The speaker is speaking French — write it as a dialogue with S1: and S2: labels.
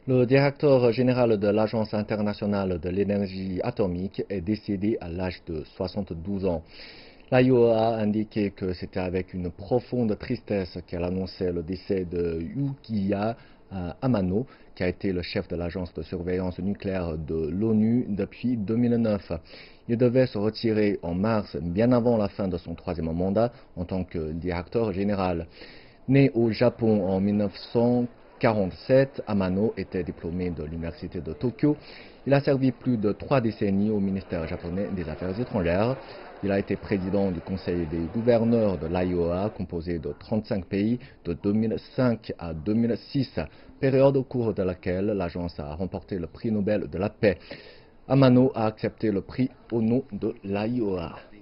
S1: Le directeur général de l'Agence internationale de l'énergie atomique est décédé à l'âge de 72 ans. L'IAEA a indiqué que c'était avec une profonde tristesse qu'elle annonçait le décès de Yukiya Amano, qui a été le chef de l'agence de surveillance nucléaire de l'ONU depuis 2009. Il devait se retirer en mars, bien avant la fin de son troisième mandat en tant que directeur général. Né au Japon en 1947, Amano était diplômé de l'université de Tokyo. Il a servi plus de 3 décennies au ministère japonais des Affaires étrangères. Il a été président du Conseil des gouverneurs de l'IAEA, composé de 35 pays, de 2005 à 2006, période au cours de laquelle l'agence a remporté le prix Nobel de la paix. Amano a accepté le prix au nom de l'IAEA.